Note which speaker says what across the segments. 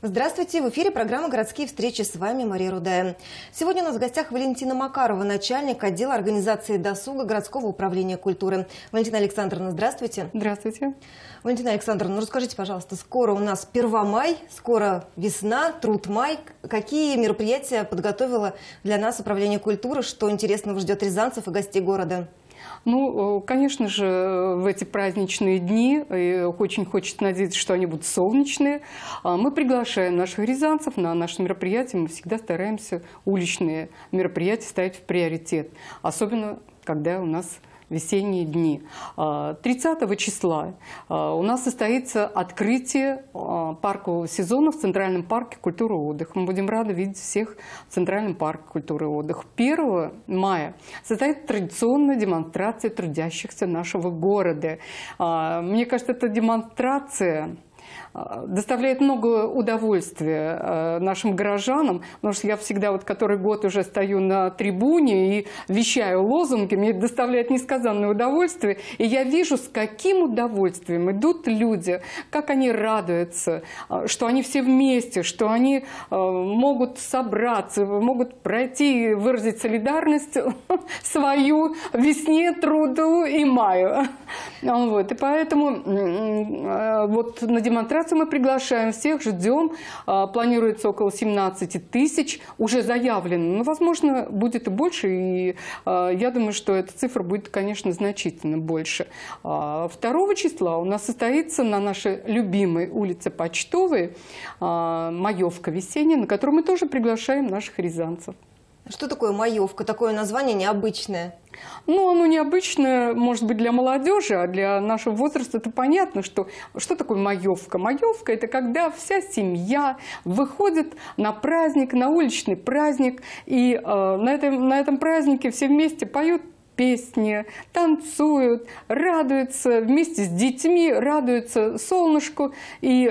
Speaker 1: Здравствуйте! В эфире программа «Городские встречи». С вами Мария Рудая. Сегодня у нас в гостях Валентина Макарова, начальник отдела организации досуга городского управления культуры. Валентина Александровна, здравствуйте!
Speaker 2: Здравствуйте!
Speaker 1: Валентина Александровна, расскажите, пожалуйста, скоро у нас 1 май, скоро весна, труд май. Какие мероприятия подготовило для нас управление культуры? Что интересного ждет рязанцев и гостей города?
Speaker 2: Ну, конечно же, в эти праздничные дни, очень хочется надеяться, что они будут солнечные, мы приглашаем наших рязанцев на наши мероприятия. Мы всегда стараемся уличные мероприятия ставить в приоритет, особенно когда у нас весенние дни. 30 числа у нас состоится открытие паркового сезона в Центральном парке культуры и отдыха. Мы будем рады видеть всех в Центральном парке культуры и отдыха. 1 мая состоится традиционная демонстрация трудящихся нашего города. Мне кажется, эта демонстрация доставляет много удовольствия нашим горожанам, потому что я всегда вот который год уже стою на трибуне и вещаю лозунги, мне это доставляет несказанное удовольствие, и я вижу, с каким удовольствием идут люди, как они радуются, что они все вместе, что они могут собраться, могут пройти и выразить солидарность свою весне, труду и маю. Вот. И поэтому вот на демонстрацию мы приглашаем всех, ждем. Планируется около 17 тысяч, уже заявлено. Но, возможно, будет и больше. И я думаю, что эта цифра будет, конечно, значительно больше. 2 числа у нас состоится на нашей любимой улице Почтовой маевка весенняя, на которую мы тоже приглашаем наших рязанцев.
Speaker 1: Что такое маевка? Такое название необычное.
Speaker 2: Ну, оно необычное, может быть, для молодежи, а для нашего возраста это понятно, что такое маевка. Маевка – это когда вся семья выходит на праздник, на уличный праздник, и на этом празднике все вместе поют песни, танцуют, радуются вместе с детьми, радуются солнышку. И,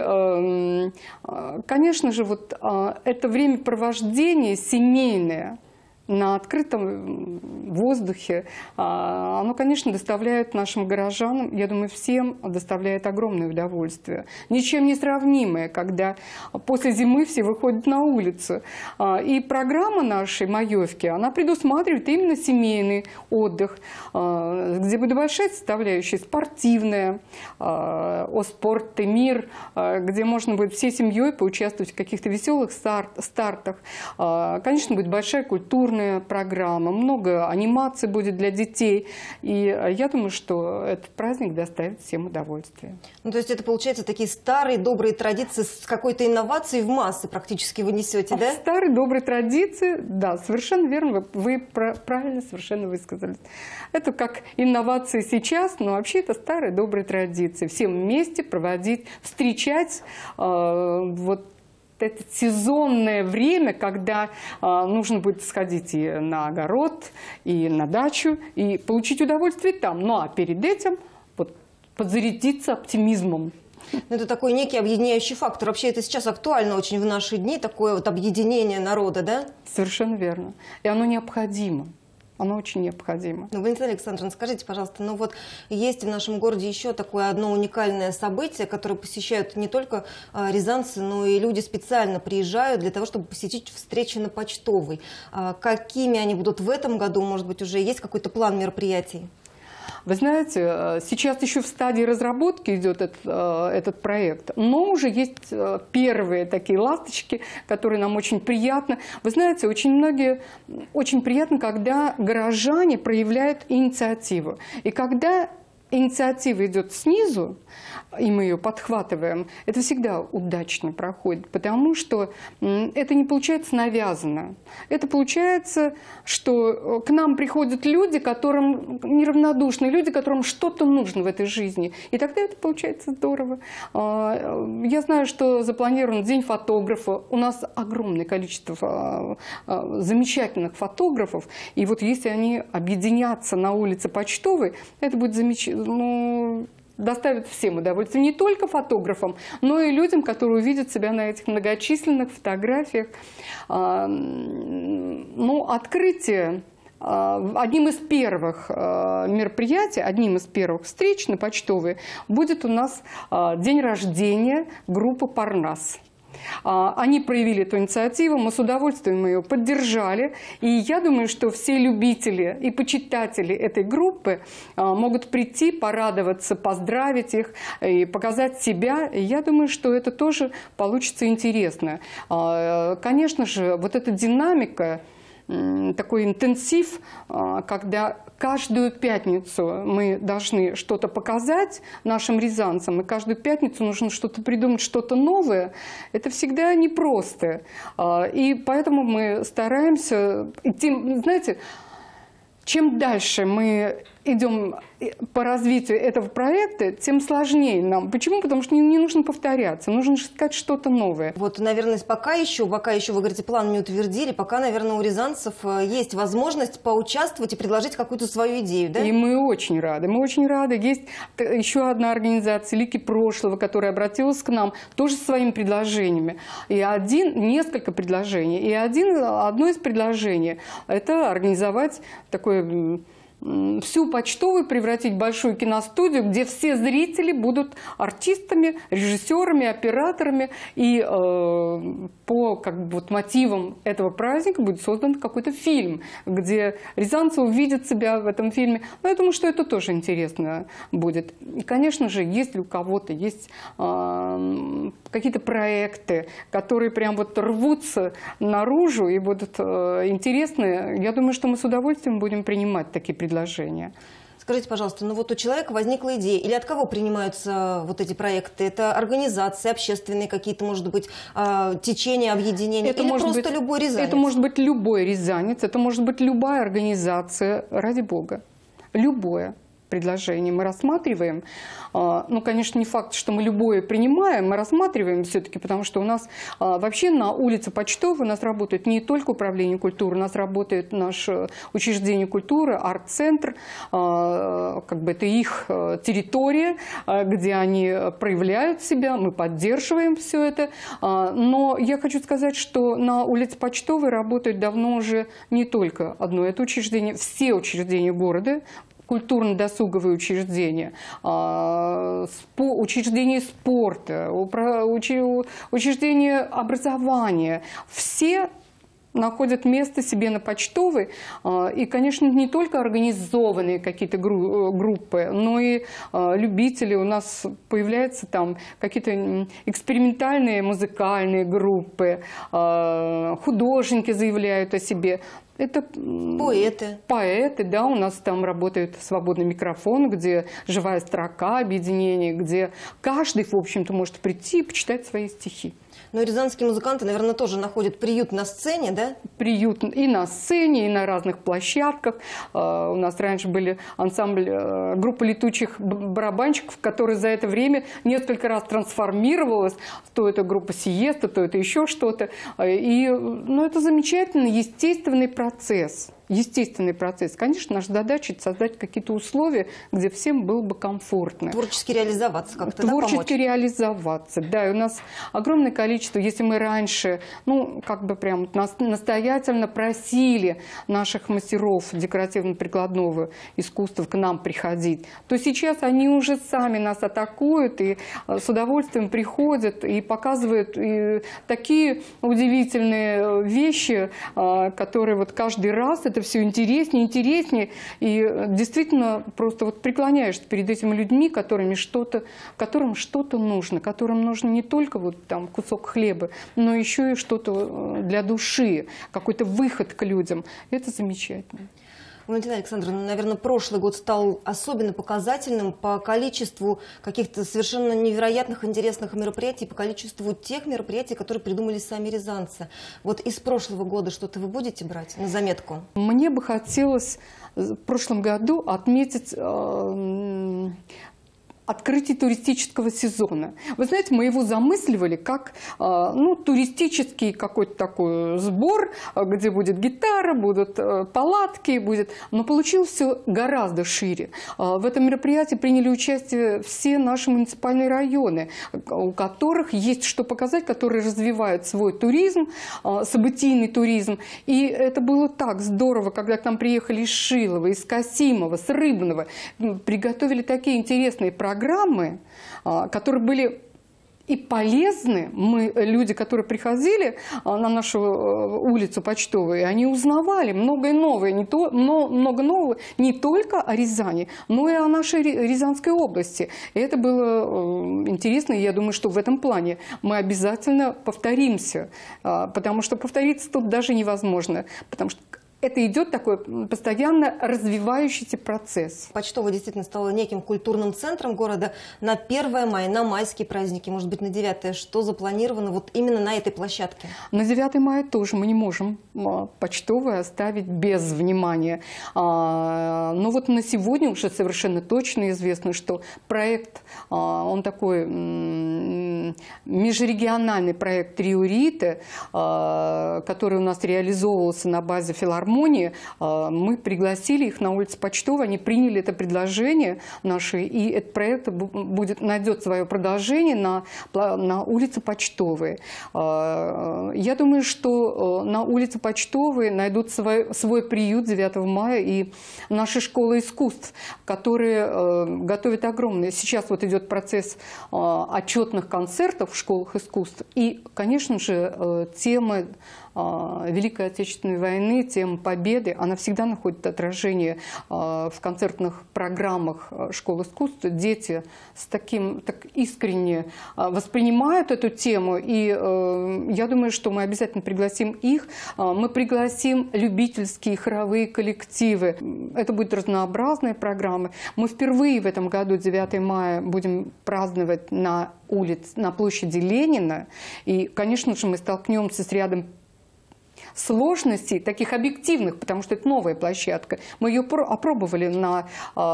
Speaker 2: конечно же, вот это времяпровождение семейное на открытом воздухе, оно, конечно, доставляет нашим горожанам, я думаю, всем доставляет огромное удовольствие. Ничем не сравнимое, когда после зимы все выходят на улицу. И программа нашей маевки, она предусматривает именно семейный отдых, где будет большая составляющая спортивная, о спорт и мир, где можно будет всей семьей поучаствовать в каких-то веселых стартах. Конечно, будет большая культурная программа, много анимаций будет для детей. И я думаю, что этот праздник доставит всем удовольствие.
Speaker 1: Ну, то есть это, получается, такие старые добрые традиции с какой-то инновацией в массы практически вы несете, да?
Speaker 2: Старые добрые традиции, да, совершенно верно, вы правильно совершенно высказались. Это как инновации сейчас, но вообще это старые добрые традиции. Всем вместе проводить, встречать вот это сезонное время, когда нужно будет сходить и на огород, и на дачу, и получить удовольствие там. Ну а перед этим вот подзарядиться оптимизмом.
Speaker 1: Это такой некий объединяющий фактор. Вообще это сейчас актуально очень в наши дни, такое вот объединение народа, да?
Speaker 2: Совершенно верно. И оно необходимо. Оно очень необходимо.
Speaker 1: Ну, Валентина Александровна, скажите, пожалуйста, ну вот есть в нашем городе еще такое одно уникальное событие, которое посещают не только рязанцы, но и люди специально приезжают для того, чтобы посетить встречи на Почтовой. Какими они будут в этом году? Может быть, уже есть какой-то план мероприятий?
Speaker 2: Вы знаете, сейчас еще в стадии разработки идет этот проект, но уже есть первые такие ласточки, которые нам очень приятны. Вы знаете, очень приятно, когда горожане проявляют инициативу. И когда инициатива идет снизу, и мы ее подхватываем, это всегда удачно проходит, потому что это не получается навязанно. Это получается, что к нам приходят люди, которым неравнодушны, люди, которым что-то нужно в этой жизни. И тогда это получается здорово. Я знаю, что запланирован День фотографа. У нас огромное количество замечательных фотографов. И вот если они объединятся на улице Почтовой, это будет замечательно. Ну, доставит всем удовольствие, не только фотографам, но и людям, которые увидят себя на этих многочисленных фотографиях. Ну, открытие одним из первых мероприятий, одним из первых встреч на Почтовой будет у нас день рождения группы «Парнас». Они проявили эту инициативу, мы с удовольствием ее поддержали. И я думаю, что все любители и почитатели этой группы могут прийти, порадоваться, поздравить их и показать себя. И я думаю, что это тоже получится интересно. Конечно же, вот эта динамика, такой интенсив, когда каждую пятницу мы должны что-то показать нашим рязанцам, и каждую пятницу нужно что-то придумать, что-то новое, это всегда непросто. И поэтому мы стараемся, знаете, чем дальше мы идем по развитию этого проекта, тем сложнее нам. Почему? Потому что не нужно повторяться, нужно искать что-то новое.
Speaker 1: Вот, наверное, пока еще, вы говорите, план не утвердили, пока, наверное, у рязанцев есть возможность поучаствовать и предложить какую-то свою идею, да?
Speaker 2: И мы очень рады, мы очень рады. Есть еще одна организация «Лики прошлого», которая обратилась к нам тоже со своими предложениями. И несколько предложений. И одно из предложений – это организовать такое... всю почтовую превратить в большую киностудию, где все зрители будут артистами, режиссерами, операторами. И по мотивам этого праздника будет создан какой-то фильм, где рязанцы увидят себя в этом фильме. Но я думаю, что это тоже интересно будет. И, конечно же, если у кого-то есть какие-то проекты, которые прям вот рвутся наружу и будут интересны, я думаю, что мы с удовольствием будем принимать такие предложения.
Speaker 1: Скажите, пожалуйста, ну вот у человека возникла идея, или от кого принимаются вот эти проекты? Это организации, общественные какие-то, может быть, течения, объединения,
Speaker 2: это
Speaker 1: или
Speaker 2: может
Speaker 1: просто
Speaker 2: быть,
Speaker 1: любой рязанец?
Speaker 2: Это может быть любой рязанец, это может быть любая организация, ради бога. Любое предложение мы рассматриваем. Ну, конечно, не факт, что мы любое принимаем, мы рассматриваем все-таки, потому что у нас вообще на улице Почтовой у нас работает не только управление культуры, у нас работает наше учреждение культуры, арт-центр, как бы это их территория, где они проявляют себя, мы поддерживаем все это. Но я хочу сказать, что на улице Почтовой работает давно уже не только одно это учреждение, все учреждения города, культурно-досуговые учреждения, учреждения спорта, учреждения образования. Все находят место себе на Почтовой. И, конечно, не только организованные какие-то группы, но и любители. У нас появляются там какие-то экспериментальные музыкальные группы, художники заявляют о себе. Это
Speaker 1: поэты.
Speaker 2: Поэты, да, у нас там работает свободный микрофон, где живая строка, объединение, где каждый, в общем-то, может прийти и почитать свои стихи.
Speaker 1: Но рязанские музыканты, наверное, тоже находят приют на сцене, да?
Speaker 2: Приют и на сцене, и на разных площадках. У нас раньше были группа летучих барабанщиков, которая за это время несколько раз трансформировалась. То это группа сиеста, то это еще что-то. Ну, это замечательный, естественный процесс. Естественный процесс. Конечно, наша задача – создать какие-то условия, где всем было бы комфортно.
Speaker 1: Творчески реализоваться как-то,
Speaker 2: Творчески реализоваться, да. И у нас огромное количество, если мы раньше, ну, как бы прям настоятельно просили наших мастеров декоративно-прикладного искусства к нам приходить, то сейчас они уже сами нас атакуют и с удовольствием приходят и показывают и такие удивительные вещи, которые вот каждый раз это все интереснее, интереснее, и действительно просто вот преклоняешься перед этими людьми, которым что-то нужно, которым нужно не только вот там кусок хлеба, но еще и что-то для души, какой-то выход к людям. Это замечательно.
Speaker 1: Валентина Александровна, наверное, прошлый год стал особенно показательным по количеству каких-то совершенно невероятных, интересных мероприятий, по количеству тех мероприятий, которые придумали сами рязанцы. Вот из прошлого года что-то вы будете брать на заметку?
Speaker 2: Мне бы хотелось в прошлом году отметить открытие туристического сезона. Вы знаете, мы его замысливали как туристический какой-то такой сбор, где будет гитара, будут палатки, но получилось все гораздо шире. В этом мероприятии приняли участие все наши муниципальные районы, у которых есть что показать, которые развивают свой туризм, событийный туризм. И это было так здорово, когда к нам приехали из Шилова, из Касимова, с Рыбного, приготовили такие интересные программы, которые были и полезны. Мы, люди, которые приходили на нашу улицу Почтовую, они узнавали многое новое, много нового не только о Рязани, но и о нашей Рязанской области. И это было интересно, и я думаю, что в этом плане мы обязательно повторимся, потому что повториться тут даже невозможно, потому что это идет такой постоянно развивающийся процесс.
Speaker 1: Почтовая действительно стала неким культурным центром города на 1 мая, на майские праздники, может быть, на 9. Что запланировано вот именно на этой площадке?
Speaker 2: На 9 мая тоже мы не можем Почтовую оставить без внимания. Но вот на сегодня уже совершенно точно известно, что проект, он такой межрегиональный проект «Триориты», который у нас реализовывался на базе филармонии. Мы пригласили их на улицу Почтовой, они приняли это предложение наше, и этот проект найдет свое продолжение на улице Почтовой. Я думаю, что на улице Почтовой найдут свой приют 9 мая и наши школы искусств, которые готовят огромные. Сейчас вот идет процесс отчетных концертов в школах искусств, и, конечно же, тема Великой Отечественной войны, тема победы, она всегда находит отражение в концертных программах школ искусств. Дети так искренне воспринимают эту тему, и я думаю, что мы обязательно пригласим их. Мы пригласим любительские хоровые коллективы. Это будет разнообразная программа. Мы впервые в этом году, 9 мая, будем праздновать на площади Ленина. И, конечно же, мы столкнемся с рядом сложностей, таких объективных, потому что это новая площадка. Мы ее опробовали на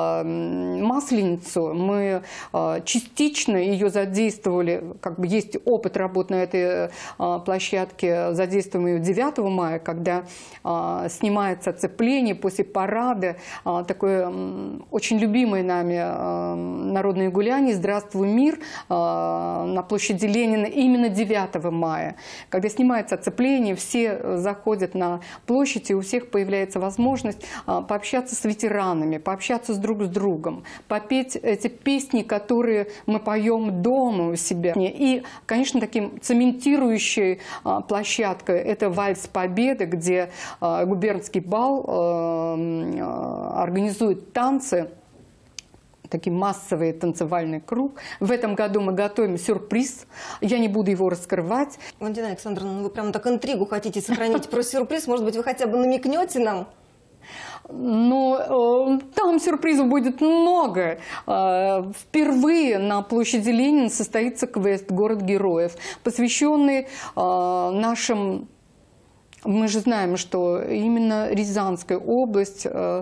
Speaker 2: Масленицу, мы частично ее задействовали, как бы есть опыт работы на этой площадке, задействуем ее 9 мая, когда снимается оцепление после парада, такое очень любимое нами народное гуляние «Здравствуй, мир» на площади Ленина именно 9 мая. Когда снимается оцепление, все заходят на площадь, и у всех появляется возможность пообщаться с ветеранами, пообщаться друг с другом, попеть эти песни, которые мы поем дома у себя. И, конечно, таким цементирующей площадкой это «Вальс Победы», где губернский бал организует танцы, такой массовый танцевальный круг. В этом году мы готовим сюрприз. Я не буду его раскрывать.
Speaker 1: Валентина Александровна, вы прямо так интригу хотите сохранить про сюрприз. Может быть, вы хотя бы намекнете нам?
Speaker 2: Но там сюрпризов будет много. Впервые на площади Ленина состоится квест «Город героев», посвященный нашим... Мы же знаем, что именно Рязанская область дала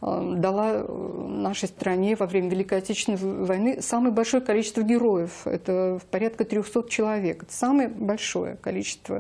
Speaker 2: нашей стране во время Великой Отечественной войны самое большое количество героев. Это порядка 300 человек. Это самое большое количество.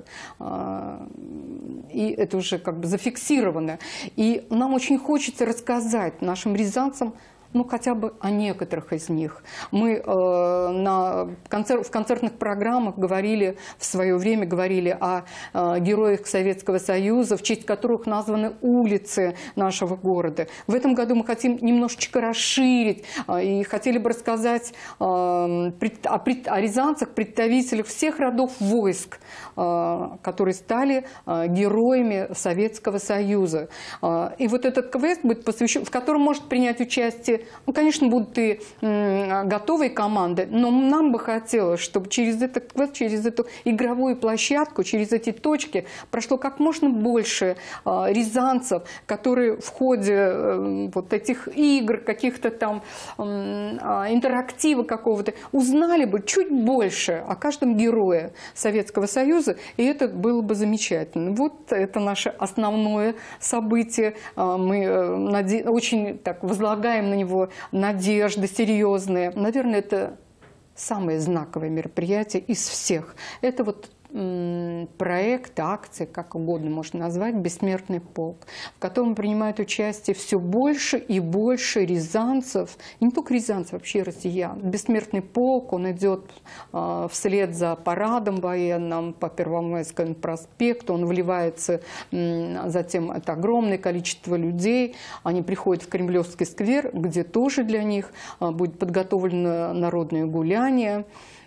Speaker 2: И это уже как бы зафиксировано. И нам очень хочется рассказать нашим рязанцам, ну, хотя бы о некоторых из них. Мы в концертных программах говорили, в свое время говорили о героях Советского Союза, в честь которых названы улицы нашего города. В этом году мы хотим немножечко расширить и хотели бы рассказать о рязанцах, представителях всех родов войск, которые стали героями Советского Союза. И вот этот квест будет посвящен, в котором может принять участие, ну, конечно, будут и готовые команды, но нам бы хотелось, чтобы через этот квест, через эту игровую площадку, через эти точки прошло как можно больше рязанцев, которые в ходе вот этих игр, каких-то там интерактива какого-то, узнали бы чуть больше о каждом герое Советского Союза, и это было бы замечательно. Вот это наше основное событие. Мы очень так возлагаем на него надежды серьезные. Наверное, это самое знаковое мероприятие из всех. Это вот проект, акция, как угодно можно назвать, «Бессмертный полк», в котором принимают участие все больше и больше рязанцев, и не только рязанцев, вообще россиян. «Бессмертный полк», он идет вслед за парадом военным по Первомайскому проспекту, он вливается, затем это огромное количество людей, они приходят в Кремлевский сквер, где тоже для них будет подготовлено народное гуляние.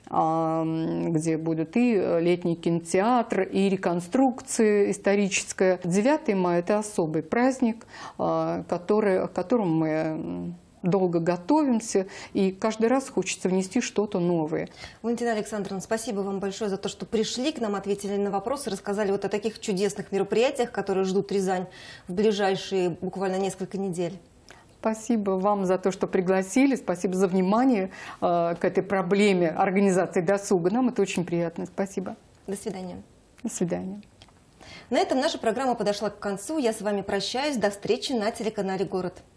Speaker 2: где будут и летний кинотеатр, и реконструкция историческая. 9 мая – это особый праздник, к которому мы долго готовимся, и каждый раз хочется внести что-то новое.
Speaker 1: Валентина Александровна, спасибо вам большое за то, что пришли к нам, ответили на вопросы, рассказали вот о таких чудесных мероприятиях, которые ждут Рязань в ближайшие буквально несколько недель.
Speaker 2: Спасибо вам за то, что пригласили, спасибо за внимание к этой проблеме организации досуга. Нам это очень приятно. Спасибо.
Speaker 1: До свидания.
Speaker 2: До свидания.
Speaker 1: На этом наша программа подошла к концу. Я с вами прощаюсь. До встречи на телеканале «Город».